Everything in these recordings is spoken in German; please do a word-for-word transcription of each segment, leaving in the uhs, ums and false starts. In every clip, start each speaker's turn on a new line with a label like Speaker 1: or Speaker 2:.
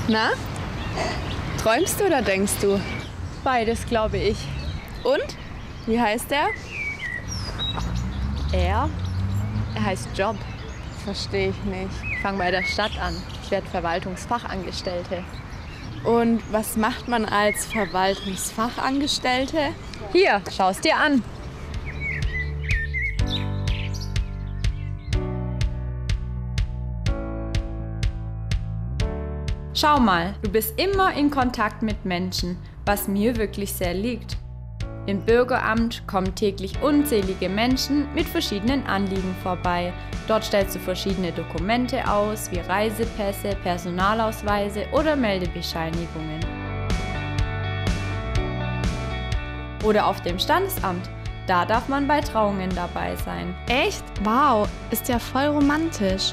Speaker 1: Na? Träumst du oder denkst du?
Speaker 2: Beides, glaube ich.
Speaker 1: Und? Wie heißt er?
Speaker 2: Er? Er heißt Job.
Speaker 1: Verstehe ich nicht.
Speaker 2: Ich fange bei der Stadt an. Ich werde Verwaltungsfachangestellte.
Speaker 1: Und was macht man als Verwaltungsfachangestellte?
Speaker 2: Hier, schau es dir an. Schau mal, du bist immer in Kontakt mit Menschen, was mir wirklich sehr liegt. Im Bürgeramt kommen täglich unzählige Menschen mit verschiedenen Anliegen vorbei. Dort stellst du verschiedene Dokumente aus, wie Reisepässe, Personalausweise oder Meldebescheinigungen. Oder auf dem Standesamt. Da darf man bei Trauungen dabei sein.
Speaker 1: Echt? Wow, ist ja voll romantisch.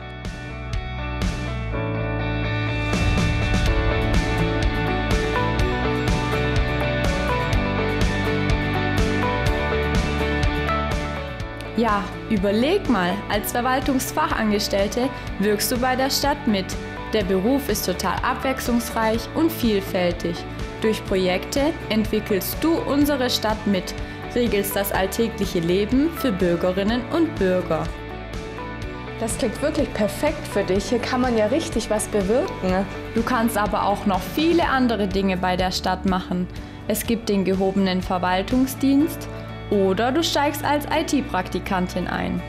Speaker 2: Ja, überleg mal, als Verwaltungsfachangestellte wirkst du bei der Stadt mit. Der Beruf ist total abwechslungsreich und vielfältig. Durch Projekte entwickelst du unsere Stadt mit, regelst das alltägliche Leben für Bürgerinnen und Bürger.
Speaker 1: Das klingt wirklich perfekt für dich. Hier kann man ja richtig was bewirken.
Speaker 2: Du kannst aber auch noch viele andere Dinge bei der Stadt machen. Es gibt den gehobenen Verwaltungsdienst, oder du steigst als I T-Praktikantin ein.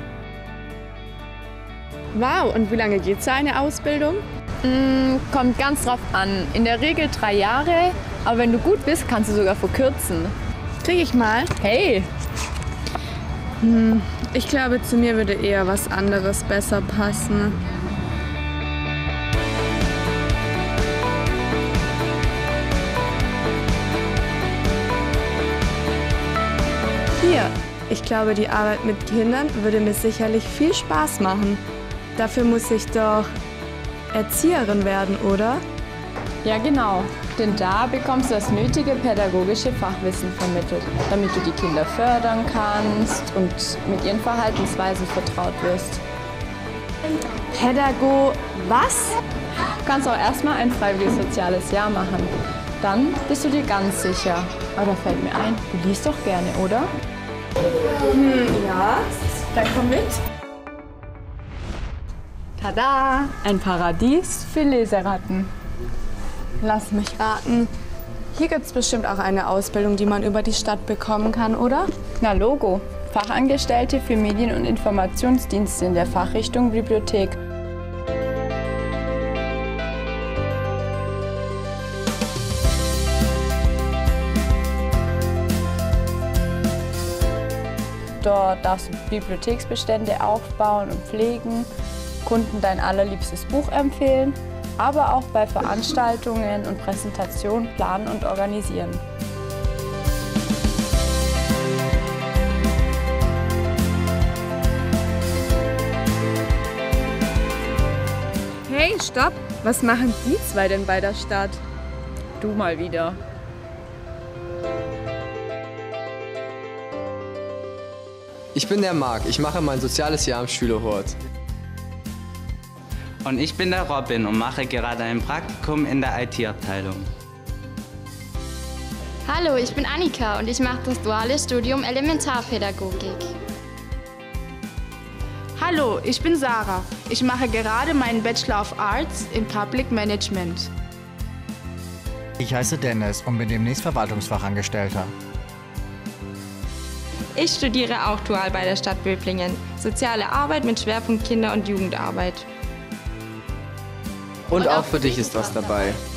Speaker 1: Wow, und wie lange geht so eine Ausbildung?
Speaker 2: Mm, kommt ganz drauf an. In der Regel drei Jahre, aber wenn du gut bist, kannst du sogar verkürzen.
Speaker 1: Krieg ich mal?
Speaker 2: Hey!
Speaker 1: Hm, ich glaube, zu mir würde eher was anderes besser passen. Hier, ich glaube, die Arbeit mit Kindern würde mir sicherlich viel Spaß machen. Dafür muss ich doch Erzieherin werden, oder?
Speaker 2: Ja, genau. Denn da bekommst du das nötige pädagogische Fachwissen vermittelt, damit du die Kinder fördern kannst und mit ihren Verhaltensweisen vertraut wirst.
Speaker 1: Pädago... was?
Speaker 2: Du kannst auch erstmal ein freiwilliges soziales Jahr machen. Dann bist du dir ganz sicher. Aber da fällt mir ein, du liest doch gerne, oder?
Speaker 1: Hm, ja. Dann komm mit.
Speaker 2: Tada! Ein Paradies für Leseratten.
Speaker 1: Lass mich raten. Hier gibt es bestimmt auch eine Ausbildung, die man über die Stadt bekommen kann, oder?
Speaker 2: Na Logo. Fachangestellte für Medien- und Informationsdienste in der Fachrichtung Bibliothek. Dort darfst du Bibliotheksbestände aufbauen und pflegen, Kunden dein allerliebstes Buch empfehlen, aber auch bei Veranstaltungen und Präsentationen planen und organisieren.
Speaker 1: Hey, stopp! Was machen die zwei denn bei der Stadt?
Speaker 2: Du mal wieder.
Speaker 3: Ich bin der Marc, ich mache mein soziales Jahr im Schülerhort.
Speaker 4: Und ich bin der Robin und mache gerade ein Praktikum in der I T-Abteilung.
Speaker 5: Hallo, ich bin Annika und ich mache das duale Studium Elementarpädagogik.
Speaker 6: Hallo, ich bin Sarah. Ich mache gerade meinen Bachelor of Arts in Public Management.
Speaker 7: Ich heiße Dennis und bin demnächst Verwaltungsfachangestellter.
Speaker 8: Ich studiere auch dual bei der Stadt Böblingen. Soziale Arbeit mit Schwerpunkt Kinder- und Jugendarbeit.
Speaker 3: Und auch für dich ist was dabei.